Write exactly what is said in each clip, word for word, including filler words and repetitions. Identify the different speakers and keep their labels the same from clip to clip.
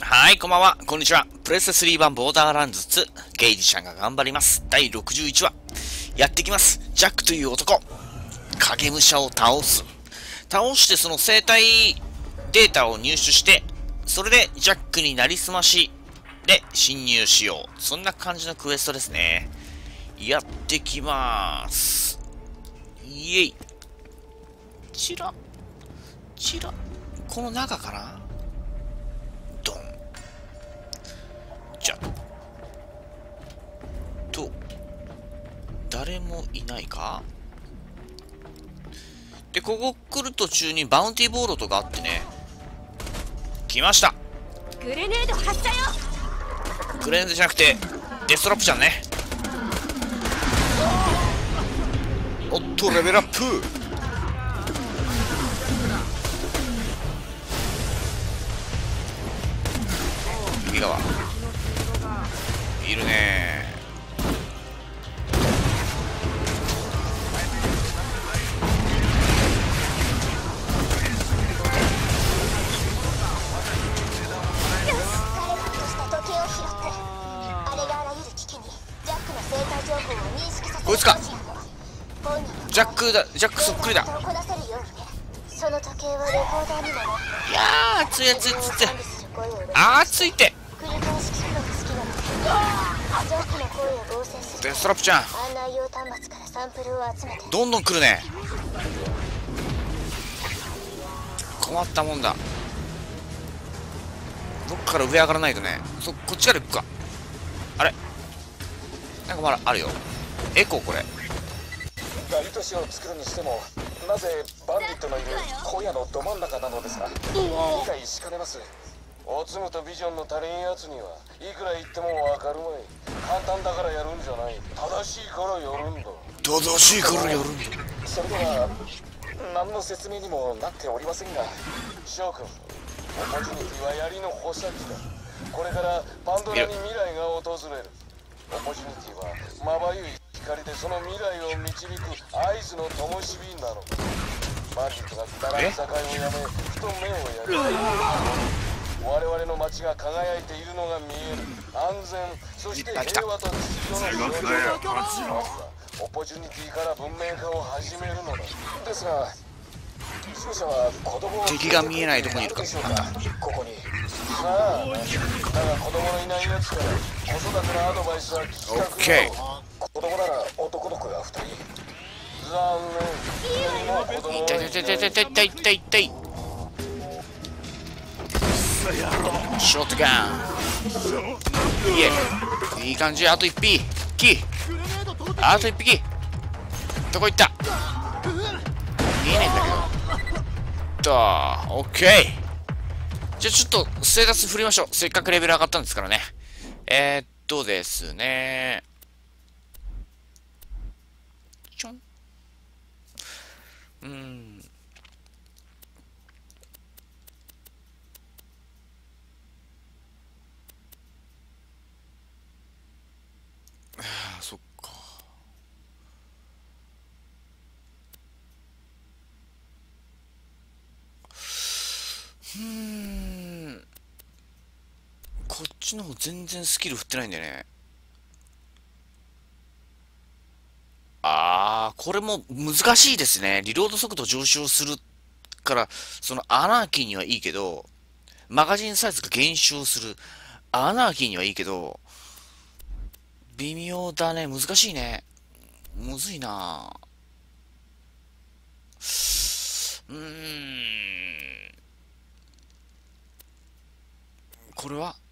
Speaker 1: はい、こんばんは。こんにちは。プレステスリー版ボーダーランズツー、ゲイジちゃんが頑張ります。だいろくじゅういちわ。やってきます。ジャックという男。影武者を倒す。倒してその生体データを入手して、それでジャックになりすましで侵入しよう。そんな感じのクエストですね。やってきまーす。イエイ。チラ。チラ。この中かな？ドン。じゃと誰もいないか。でここ来る途中にバウンティーボードとかあってね。来ました。
Speaker 2: グレネード発射よ。
Speaker 1: グレネードじゃなくてデストラップちゃんね。おっとレベルアップ。右側いるね。こいつか。ジャックだ。ジャックそっくりだ。いやー熱い熱い熱い熱い。あー熱いって。デストラップちゃんどんどん来るね。困ったもんだ。どっから上上がらないとね。そこっちから行くか。あれなんかまだあるよ。エコーこれ。
Speaker 3: 大都市を作るにしてもなぜバンディットのいる荒野のど真ん中なのですか。理解しかねます。おつむとビジョンの足りんやつにはいくら言ってもわかるまい。簡単だからやるんじゃない。正しいからやるんだ。
Speaker 1: 正しいからやるんだ。
Speaker 3: それでは何の説明にもなっておりませんが、翔くん、オポチュニティは槍の穂先だ。これからパンドラに未来が訪れる。オポチュニティはまばゆい光でその未来を導く合図の灯火なの。マジックがくだらん境をやめふと目をやる。我々の街が輝いているのが見える。安全そして平和と秩序の象徴。まずはオポチュニティから文明化を始めるのだ。ですが勝者は子供を
Speaker 1: 敵が見えないとこにいるか。
Speaker 3: ここにさあ、だが子供のいないやつから子育てのアドバイスは聞きたくない。子供なら男の子がふたり。残念。
Speaker 1: 痛い痛い痛い痛い痛い痛い痛い痛い。ショットガン。いえいい感じ。あと一匹あと一匹どこ行った。見えないんだけど。とオッケー。じゃあちょっとステータス振りましょう。せっかくレベル上がったんですからね。えー、っとですねちょん。うーんあそっか。うーんこっちの方全然スキル振ってないんだよね。あーこれも難しいですね。リロード速度上昇するからそのアナーキーにはいいけど、マガジンサイズが減少するアナーキーにはいいけど、微妙だね。難しいね。むずいな。うーんこれは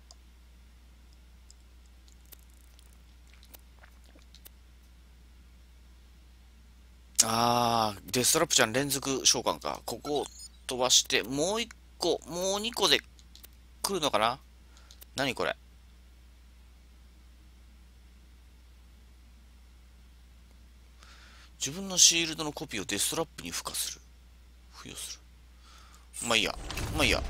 Speaker 1: あーデストラップちゃん連続召喚か。ここを飛ばしてもう一個もう二個で来るのかな。何これ。自分のシールドのコピーをデストラップに付加する。付与する。まあいいやまあいいや。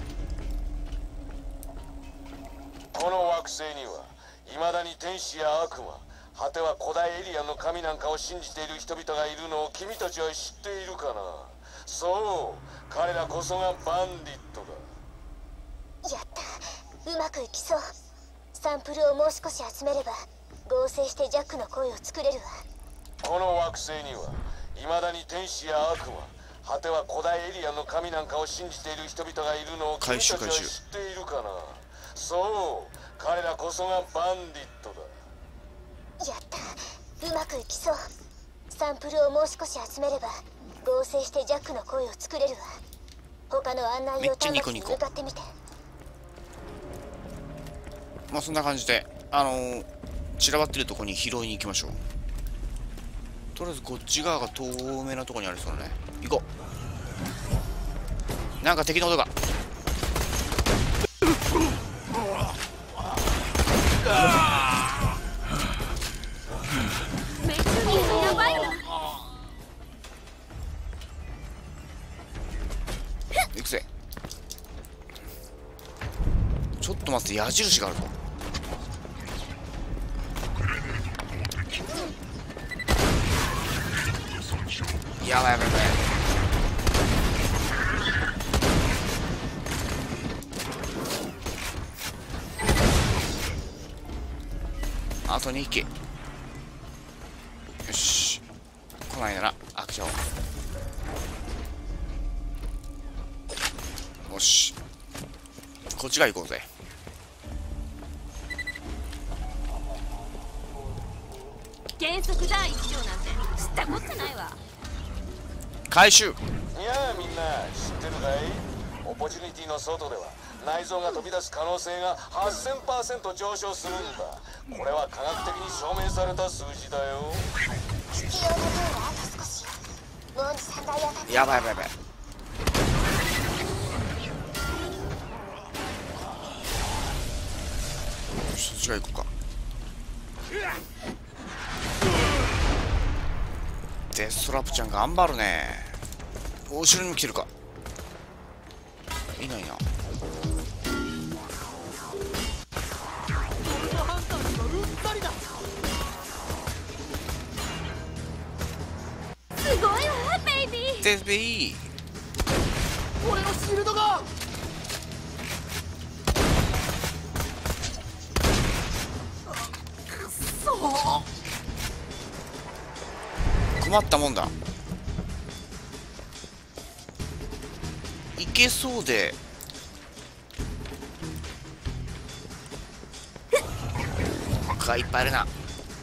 Speaker 3: この惑星には未だに天使や悪魔、果ては古代エリアの神なんかを信じている人々がいるのを君たちは知っているかな。そう彼らこそがバンディットだ。
Speaker 4: やった。
Speaker 2: うまくいきそう。サンプルをもう少し集めれば合成してジャックの声を作れるわ。
Speaker 3: この惑星には未だに天使や悪魔、果ては古代エリアの神なんかを信じている人々がいるのを君たちは知っているかな。そう、彼らこそがバンディットだ。
Speaker 2: やった、うまくいきそう。サンプルをもう少し集めれば合成してジャックの声を作れるわ。他の案内用端末に向かってみて。
Speaker 1: まあそんな感じで、あのー、散らばってるとこに拾いに行きましょう。とりあえずこっち側が透明なとこにありそうだね。行こう。なんか敵の音が。
Speaker 2: めっちゃやばいな。
Speaker 1: 行くぜ。ちょっと待って、矢印があるぞ。やばいやばいやばい。あとにひき。よし、来ないなら開けちゃおう。よし、こっちが行こうぜ。
Speaker 2: 原則第一条なんて知ったことないわ。
Speaker 1: 回収。
Speaker 3: いやあ、みんな知ってるかい？オポチュニティの外では内臓が飛び出す可能性が はっせんパーセント 上昇するんだ。これは科学的に証明された数字だよ。
Speaker 2: 必要な分はあと少しよ。もうにさんだい当たって
Speaker 1: やばいやばいやばい。そっちが行こうか。デストラップちゃん頑張るね。後ろにも来てるか。いないな。
Speaker 2: すごいわベイビー。
Speaker 1: デスベイー。
Speaker 4: 俺のシールドが
Speaker 1: 困ったもんだ。いけそうで。がいっぱいあるな。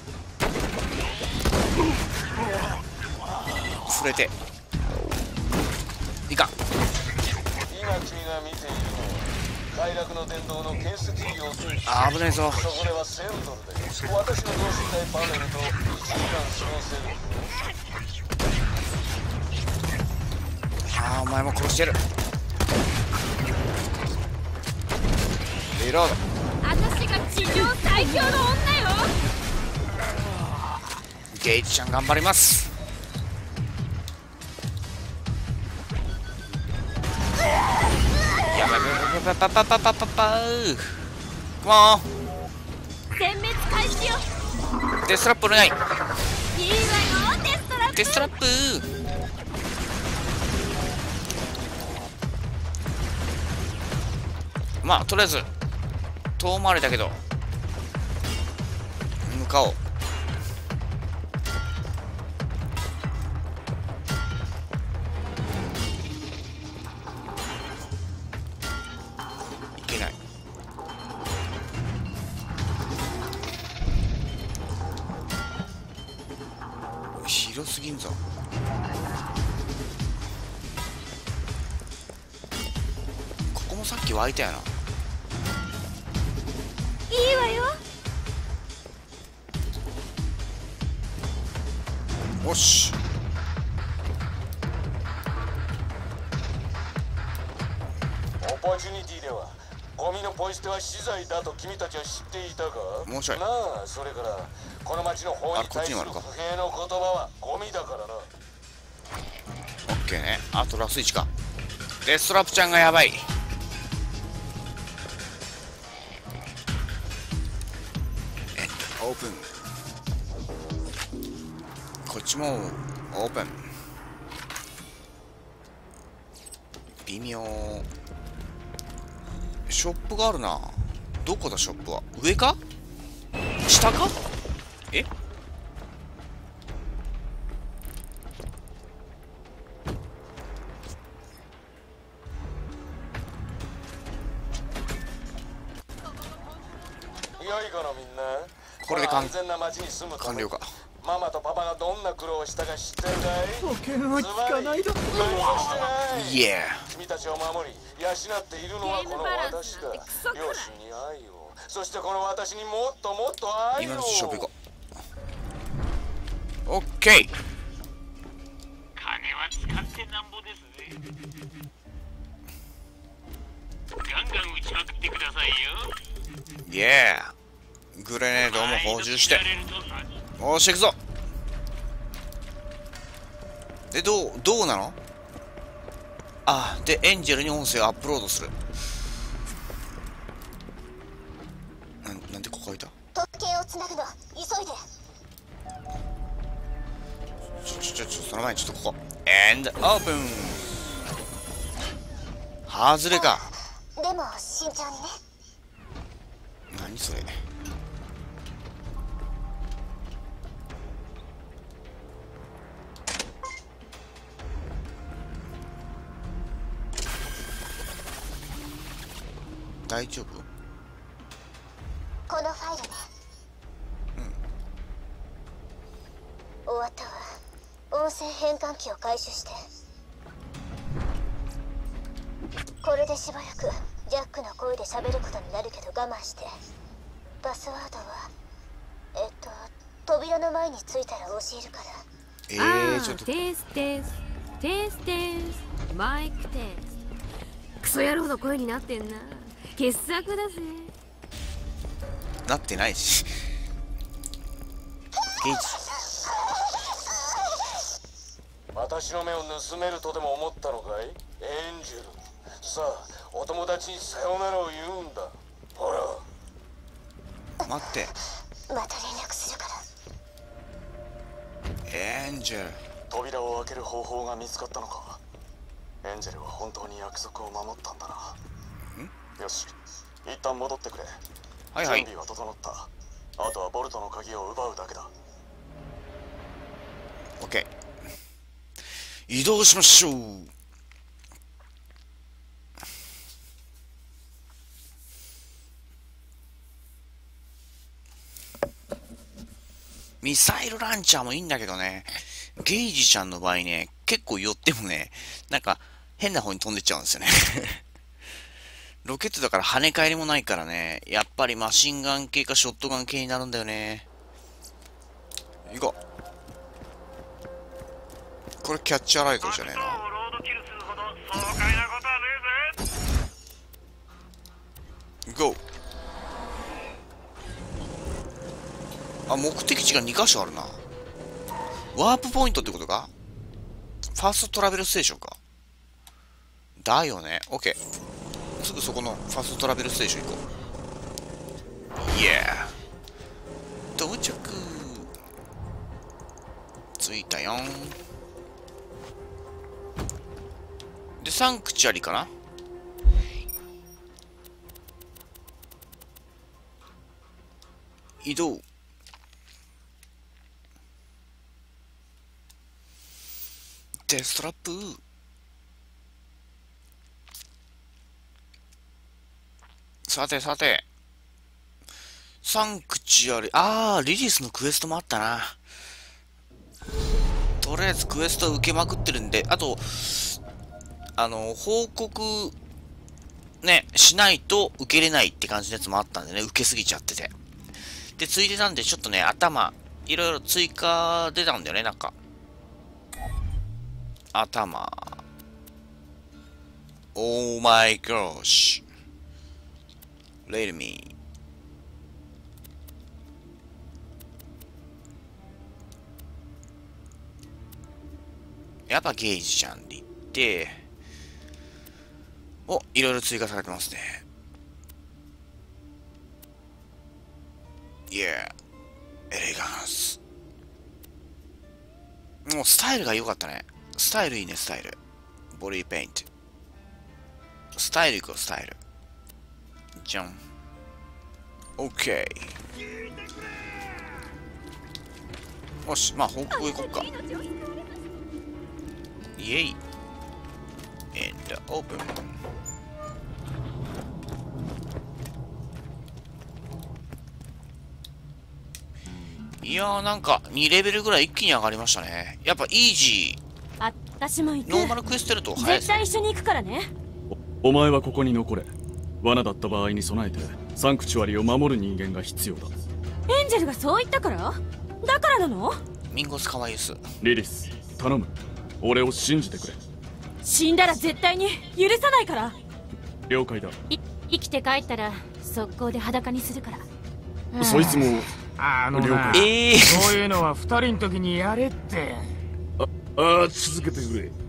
Speaker 1: 触れていかん。
Speaker 3: 今君が見ているのは快楽の伝道の建設費用と
Speaker 1: あー危ないぞ。
Speaker 3: そこではせんドルで私の等身大パネルといちじかん過ごせる。
Speaker 1: ああ、お前も殺してる。リロード。
Speaker 2: 私が地上最強の女よ。
Speaker 1: ゲイチちゃん頑張ります。やばいやばいパパパパパパパー。もう
Speaker 2: 全滅開始よ。
Speaker 1: デストラップお願い。
Speaker 2: いいわよデストラップ。
Speaker 1: デストラップ。まあとりあえず遠回りだけど向かおう。いけない。広すぎんぞ。ここもさっき湧いたよな。
Speaker 2: いいわよ。
Speaker 1: よし。
Speaker 3: オポチュニティではゴミのポイ捨ては死罪だと君たちは知っていたか？
Speaker 1: もうちょい
Speaker 3: なあ、それからこの町の法に対する不平の言葉はゴミだからな。
Speaker 1: オッケーね。あとラスいちか。デストラップちゃんがやばい。オープン。こっちもオープン。微妙。ショップがあるな。 どこだショップは。上か下か。え、
Speaker 3: 良いかなみんな。
Speaker 1: これで完
Speaker 3: 安全な町に住むために
Speaker 1: 完了か。
Speaker 3: ママとパパがどんな苦労をしたか知ってるかい？
Speaker 4: 保険は効かないだろ。
Speaker 3: 何もしてない。
Speaker 1: イエ
Speaker 3: 君たちを守り養っているのはこの私だ。両親に愛を、そしてこの私にもっともっと
Speaker 1: ー。
Speaker 3: 愛を。
Speaker 1: 今のうちショップ行こう。オッケー。
Speaker 5: 金は使ってなんぼですね。ガンガン撃ちまくってくださいよ。
Speaker 1: イエー。グレネードも補充して。おーし、行くぞ。で、どう、どうなの？あ、で、エンジェルに音声をアップロードする。なん、なんでここいた？
Speaker 2: 時計をつなぐの急いで。
Speaker 1: ちょ、ちょ、ちょ、ちょ、その前にちょっとここ。エンドオープン。外れか。
Speaker 2: でも慎重にね。
Speaker 1: 何それ。大丈夫？
Speaker 2: このファイルね。終わったわ。音声変換器を回収して。これでしばらくジャックの声で喋ることになるけど我慢して。パスワードはえっと扉の前に着いたら教えるから。
Speaker 1: えー、ちょっと
Speaker 6: テステステステスマイクテスクソ野郎の声になってんな。傑作だぜ。
Speaker 1: なってないし。ゲイジ。
Speaker 3: 私の目を盗めるとでも思ったのかい？エンジェル。さあ、お友達にさよならを言うんだ。ほら。
Speaker 1: 待って。
Speaker 2: また連絡するから。
Speaker 1: エンジェル。
Speaker 3: 扉を開ける方法が見つかったのか。エンジェルは本当に約束を守ったんだな。よし、一旦戻ってくれ。
Speaker 1: はいはい。
Speaker 3: 準備は整った。あとはボルトの鍵を奪うだけだ。
Speaker 1: オッケー。移動しましょう。ミサイルランチャーもいいんだけどね、ゲイジちゃんの場合ね、結構寄ってもね、なんか変な方に飛んでっちゃうんですよね。ロケットだから跳ね返りもないからね、やっぱりマシンガン系かショットガン系になるんだよね。行こう。これキャッチアライトじゃねえな。ゴー。あ、目的地がにかしょあるな。ワープポイントってことか？ファーストトラベルステーションか。だよね。オッケー。すぐそこのファーストトラベルステーション行こう。イエー。到着。着いたよん。で、サンクチュアリかな？移動。デストラップ。さてさて。サンクチュアリ、あー、リリースのクエストもあったな。とりあえずクエスト受けまくってるんで、あと、あの、報告、ね、しないと受けれないって感じのやつもあったんでね、受けすぎちゃってて。で、ついでなんで、ちょっとね、頭、いろいろ追加出たんだよね、なんか。頭。Oh my gosh. Let me. やっぱゲージちゃんでいって、お、いろいろ追加されてますね。いや、エレガンス。もうスタイルが良かったね。スタイルいいね、スタイル。ボディペイント。スタイルいこう、スタイル。じゃん。 OK。よし、まあ方向行こっか。イエイ and open。いやー、なんかにレベルぐらい一気に上がりましたね。やっぱイージー、
Speaker 6: あ、私も行く。
Speaker 1: ノーマルクエストやると早いですね。
Speaker 6: 絶対一緒に行くからね。
Speaker 7: お, お前はここに残れ。罠だった場合に備えてサンクチュアリを守る人間が必要だ。
Speaker 6: エンジェルがそう言ったから？だからなの？
Speaker 1: ミンゴスカワユス。
Speaker 7: リリス、頼む。俺を信じてくれ。
Speaker 6: 死んだら絶対に許さないから。
Speaker 7: 了解だ。
Speaker 6: い生きて帰ったら速攻で裸にするから。
Speaker 7: そいつも
Speaker 4: あのな、
Speaker 7: 了解。
Speaker 1: ええー、
Speaker 4: そういうのは二人の時にやれって。
Speaker 7: ああ、続けてくれ。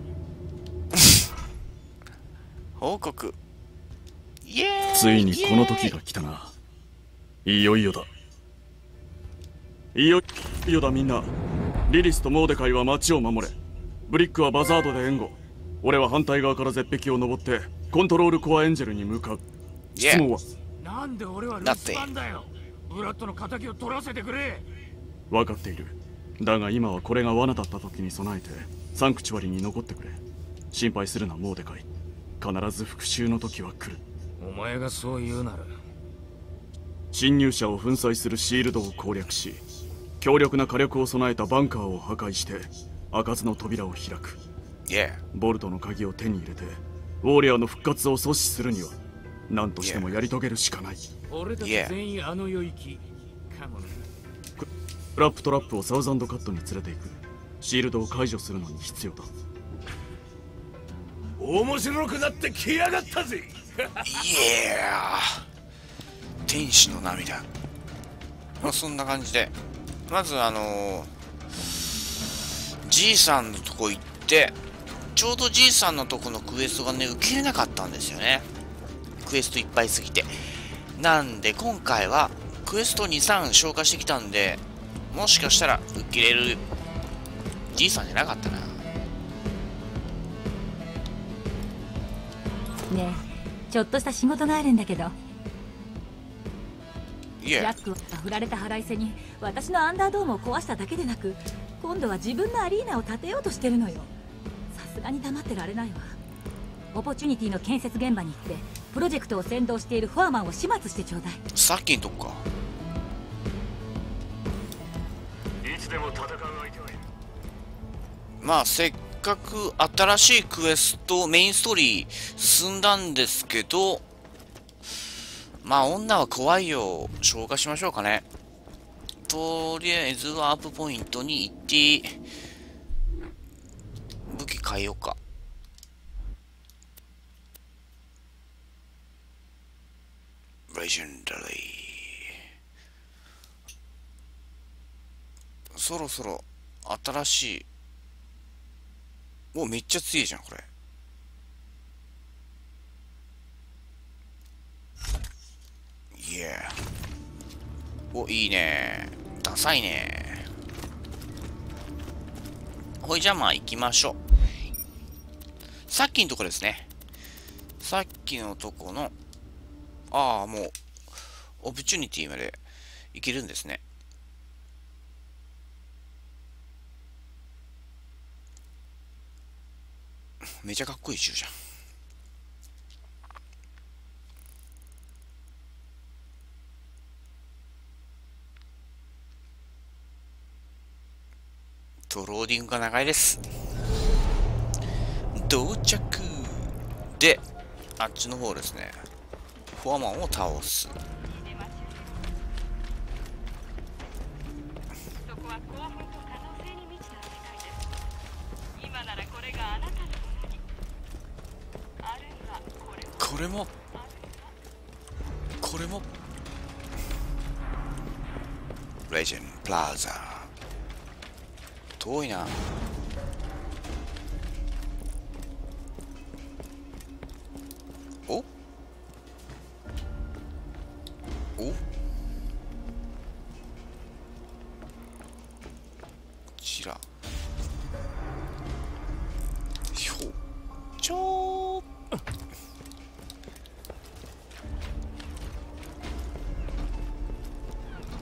Speaker 1: 報告。イエーイ。
Speaker 7: ついにこの時が来たな。いよいよだ。いよいよだみんな。リリスとモーデカイは街を守れ。ブリックはバザードで援護。俺は反対側から絶壁を登ってコントロールコアエンジェルに向かう。質問は？
Speaker 4: なんで俺は留守番だよ。ブラッドの敵を取らせてくれ。
Speaker 7: 分かっている。だが今はこれが罠だった時に備えてサンクチュアリに残ってくれ。心配するなモーデカイ。必ず復讐の時は来る。
Speaker 4: お前がそう言うなら。
Speaker 7: 侵入者を粉砕するシールドを攻略し、強力な火力を備えたバンカーを破壊して開かずの扉を開く。
Speaker 1: Yeah.
Speaker 7: ボルトの鍵を手に入れてウォーリアーの復活を阻止するには何としてもやり遂げるしかない。
Speaker 4: 俺たち全員あの領域。かもね。
Speaker 7: クラップトラップをサウザンドカットに連れていく。シールドを解除するのに必要だ。
Speaker 3: 面白くなってきやがったぜ。
Speaker 1: イエー。天使の涙。まあそんな感じで、まずあのー、じいさんのとこ行って、ちょうどじいさんのとこのクエストがね受けれなかったんですよね。クエストいっぱいすぎて。なんで今回はクエストに、さん消化してきたんで、もしかしたら受けれるじいさんじゃなかったな。
Speaker 8: ねえ、ちょっとした仕事があるんだけど。
Speaker 1: いや、
Speaker 8: ジャックは振られた腹いせに私のアンダードームを壊しただけでなく、今度は自分のアリーナを建てようとしてるのよ。さすがに黙ってられないわ。オポチュニティの建設現場に行ってプロジェクトを先導しているフォアマンを始末してちょうだい。
Speaker 1: さっきのとこか。
Speaker 3: いつでも戦う相手はいる。
Speaker 1: まあせっかく新しいクエストメインストーリー進んだんですけど、まあ女は怖いよ。消化しましょうかね。とりあえずワープポイントに行って武器変えようか。レジェンダリー。そろそろ新しい。お、めっちゃ強いじゃんこれ。いや、お、いいね。ダサいね。ほい、じゃあまあ行きましょう。さっきのとこですね。さっきのとこの、ああ、もうオプチュニティまで行けるんですね。めちゃかっこいい銃じゃん。とローディングが長いです。到着で、あっちの方ですね。フォアマンを倒す。
Speaker 5: そこは興奮と可能性に満ちた世界です。今ならこれがあなたのものに。あるいはこれを。
Speaker 1: これもこれもレジェンドプラザ。遠いな。おおこちらひょうちょー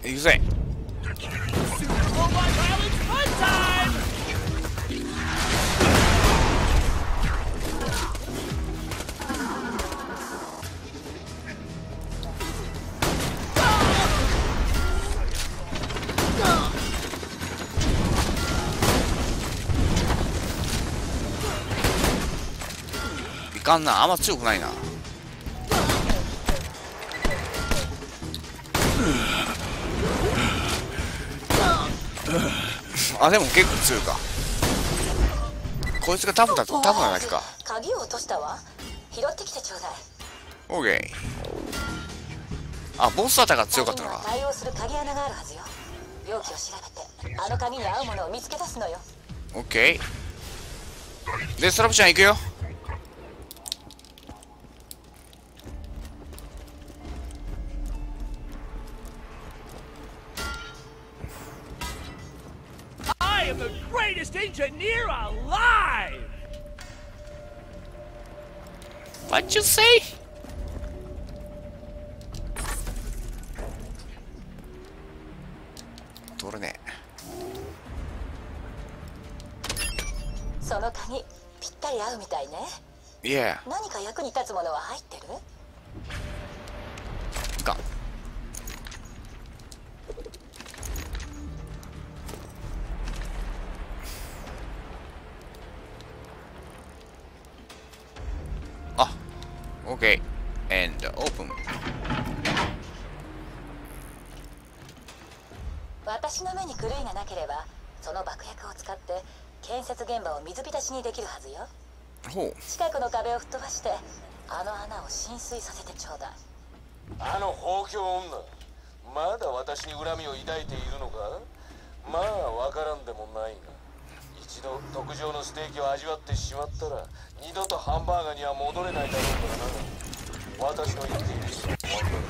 Speaker 1: 行くぜ。いかんな、あんま強くないな。あ、でも結構強いか。こいつがタフだとタフなだけか。
Speaker 8: 鍵を落としたわ。拾ってきてちょうだい。
Speaker 1: オーケー。あ、ボスアタが強かったのか。
Speaker 8: 対応する鍵穴があるはずよ。容器を調べてあの鍵に合うものを見つけ出すのよ。
Speaker 1: オッケー。でストラップちゃん行くよ。
Speaker 4: I am the greatest engineer alive!
Speaker 1: What you say? 取るね。
Speaker 8: その鍵ぴったり合うみたいね。
Speaker 1: いや。
Speaker 8: 何か役に立つものは入ってる？
Speaker 1: か。あ、OK。and open。
Speaker 8: 私の目に狂いがなければ、その爆薬を使って建設現場を水浸しにできるはずよ。
Speaker 1: ほう。
Speaker 8: 近くの壁を吹っ飛ばして、あの穴を浸水させてちょうだい。
Speaker 3: あの放狂女、まだ私に恨みを抱いているのか？まあわからんでもないが、一度特上のステーキを味わってしまったら二度とハンバーガーには戻れないだろうからな。私の言っていることは分かる。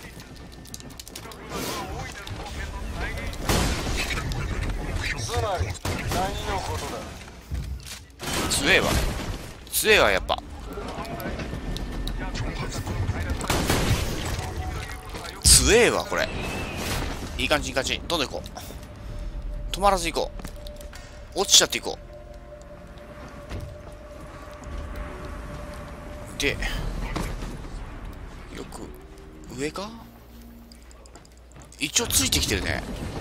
Speaker 3: つまり何のことだ？
Speaker 1: 強えわ強えわやっぱ。強えわこれ。いい感じいい感じ。どんどん行こう。止まらず行こう。落ちちゃっていこう。でよく上か。一応ついてきてるね。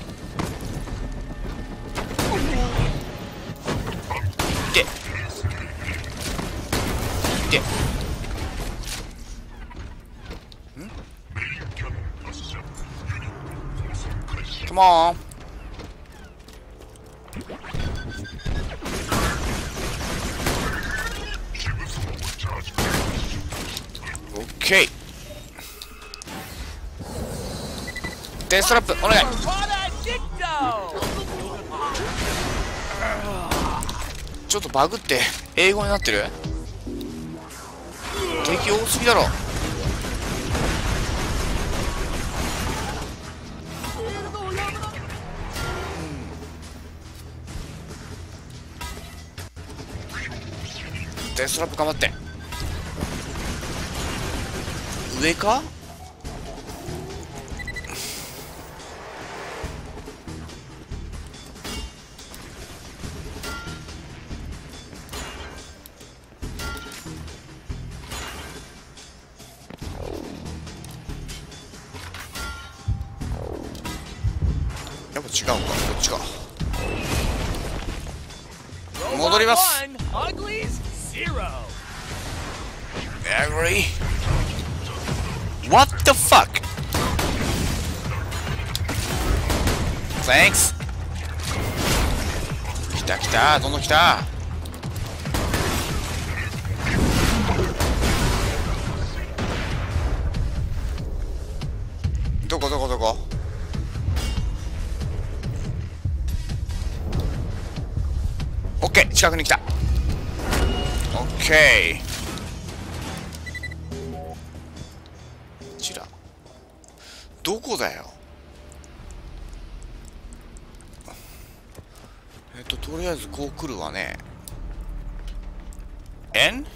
Speaker 1: ででんCome on. Okay. デストラップお願い。ちょっとバグって英語になってる。敵多すぎだろ。デストラップ頑張って。上か。やっぱ違うか。こっちか。戻ります。Angry? What the fuck? Thanks. 来た来た、どんどん来た。どこどこどこ。オッケー、近くに来た。オッケー。どこだよ。えっととりあえずこう来るわね。えん？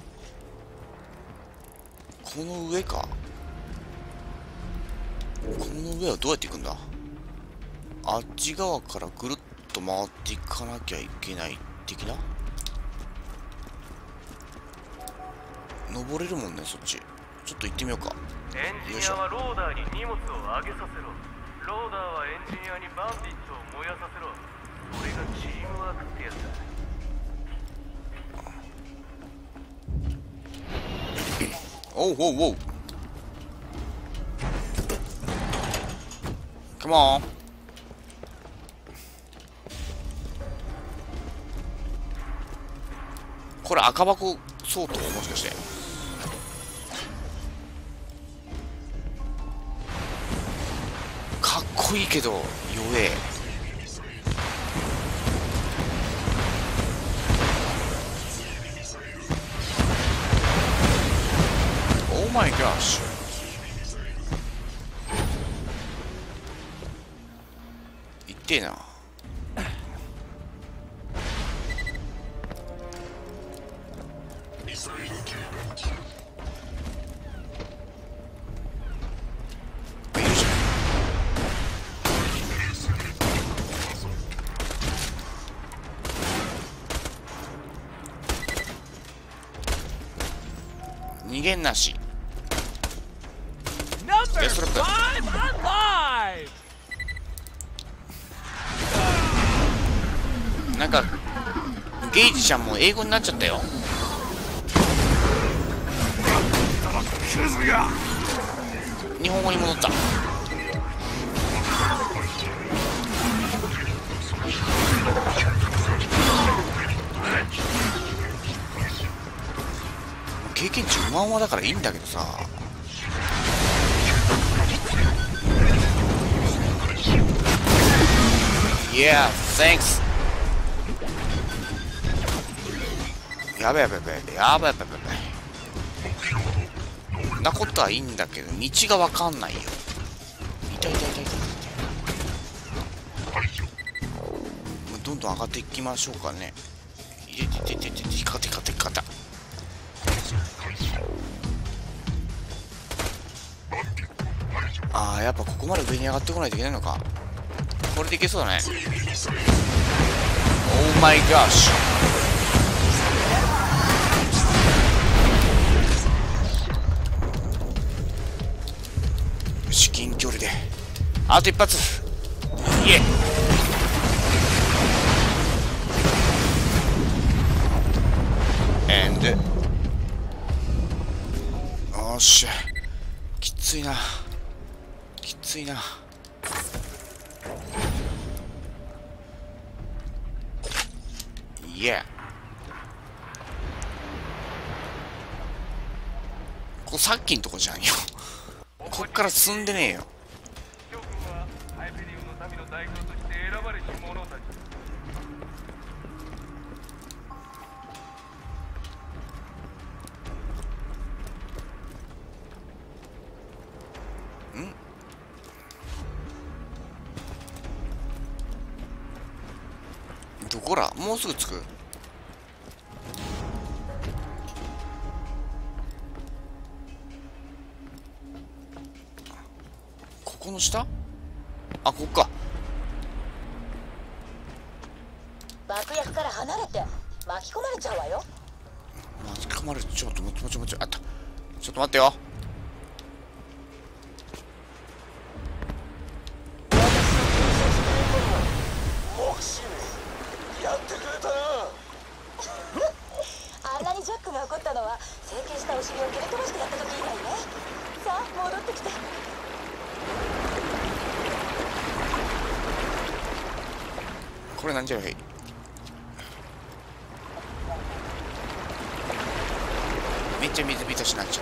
Speaker 1: この上か。この上はどうやって行くんだ。あっち側からぐるっと回っていかなきゃいけない的な。登れるもんね、そっち。ちょっと行ってみようか。
Speaker 9: エンジニアはローダーに荷物を上げさせろ。ローダーはエンジニアにバンディットを燃やさせろ。これがチームワークってやつだ。
Speaker 1: おうおうおう。Come on。これ赤箱相当もしかして。かっこいいけど弱え。Oh my gosh。いってえな。逃げんなし。デストロップ。なんかゲイジちゃんも英語になっちゃったよ。日本語に戻った。経験値うまうまだからいいんだけどさ。Yeah, thanks。やべやべやべやべやべやべやべ。なことはいいんだけど道がわかんないよ。痛い痛い痛い痛い痛い。どんどん上がっていきましょうかね。いててててててかてかてかた。ああ、やっぱここまで上に上がってこないといけないのか。これでいけそうだね。Oh my gosh。至近距離であと一発。イエエンド。よっしゃ、きついなきついな。イエー。ここさっきんとこじゃんよ。こっから進んでねえよ。ん？どこら？もうすぐ着く？ここの下？あ、こっか。
Speaker 10: 爆薬から離れて巻き込まれちゃうわよ。
Speaker 1: 巻き込まれちょっと待って待って待って、あった。ちょっと待ってよ。
Speaker 3: モクシーやってくれたな。
Speaker 10: あんなにジャックが怒ったのは整形したお尻を蹴り飛ばしてやった時以来ね。さあ戻ってきて。
Speaker 1: これなんじゃろい。めっちゃ水浸しになっちゃった。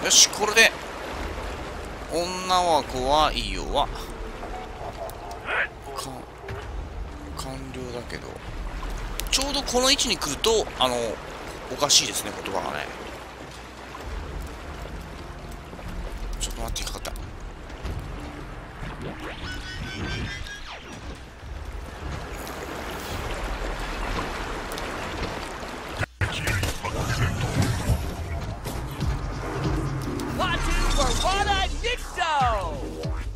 Speaker 1: よし、これで女は怖いよはか完了だけど、ちょうどこの位置に来るとあのおかしいですね、言葉がね。ちょっと待って、かかった。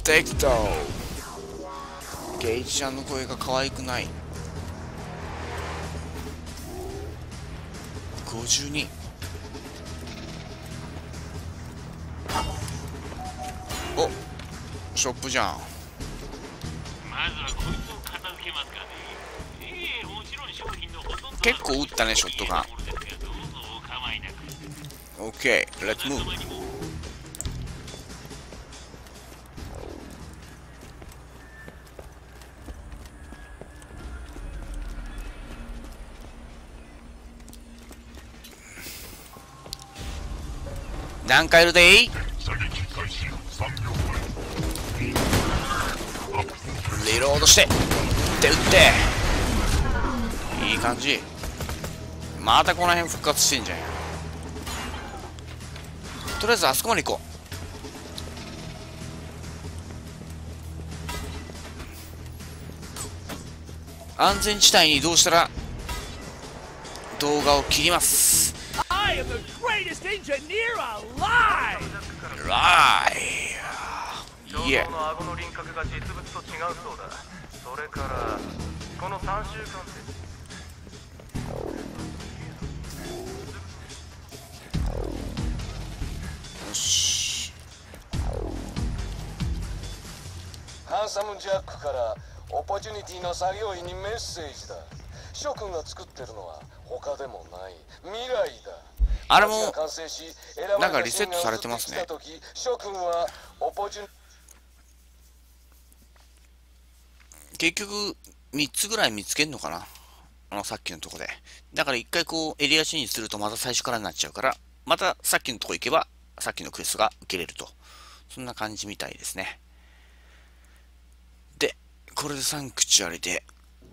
Speaker 1: 適当。ゲイジちゃんの声が可愛くない。ごじゅうに。お、ショップじゃん。
Speaker 4: まずはこいつを片付けますかね。ええ、もちろん商品のほとんど
Speaker 1: 結構撃ったね、ショットガン。オッケー、レッツムーブ。何回いるでいい？リロードして撃って撃っていい感じ。またこの辺復活してんじゃんよ。とりあえずあそこまで行こう。安全地帯に移動したら動画を切ります。
Speaker 4: I am the greatest engineer alive!
Speaker 1: ライいえ。
Speaker 9: の顎の輪郭が実物と違うそうだ。それからこのさんしゅうかんで
Speaker 1: よし。
Speaker 3: ハンサムジャックからオポチュニティの作業員にメッセージだ。諸君が作ってるのは他でもない未来だ。
Speaker 1: あれもなんかリセットされてますね。
Speaker 3: 諸君はオポチュニ
Speaker 1: 結局みっつぐらい見つけるのかな、あのさっきのとこで。だから一回こうエリアチェンジするとまた最初からになっちゃうから、またさっきのとこ行けばさっきのクエストが受けれると、そんな感じみたいですね。でこれでサンクチュアリで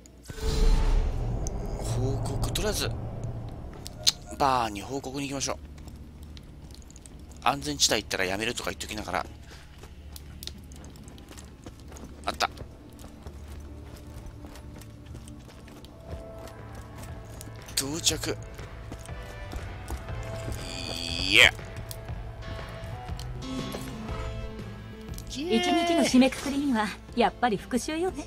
Speaker 1: 報告、とりあえずバーに報告に行きましょう。安全地帯行ったらやめるとか言っときながら。あった。到着。いや。
Speaker 8: 一日の締めくくりにはやっぱり復讐よね。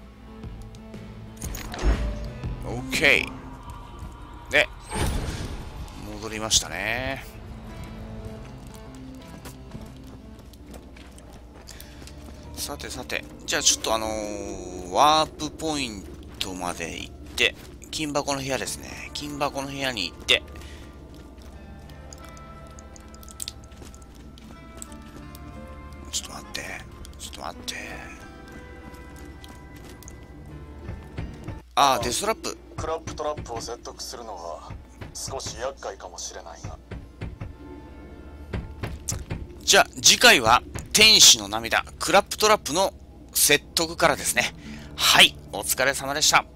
Speaker 1: オッケー。で戻りましたね。さてさて、じゃあちょっとあのー、ワープポイントまで行って金箱の部屋ですね。金箱の部屋に行って、ちょっと待ってちょっと待って、ああデストラップ。
Speaker 3: クラップトラップを説得するのは少し厄介かもしれないが。
Speaker 1: じゃあ次回は天使の涙クラップトラップの説得からですね。はい、お疲れ様でした。